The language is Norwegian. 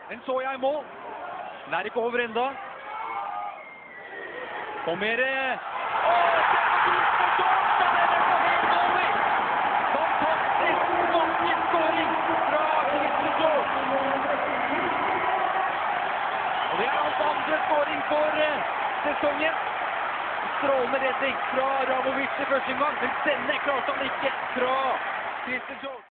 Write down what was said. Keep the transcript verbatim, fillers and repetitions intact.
Den så jeg i mål. Den er ikke over enda. Og mer... Åh, se på Christer Sjåstad! Den er på helt over! Fantastisk vanskelig fra Christer Sjåstad! Og det er hans andre skåring for uh, sesongen. Strålende redning fra Ramovic i første gang, men denne klarte han ikke fra Christer Sjåstad.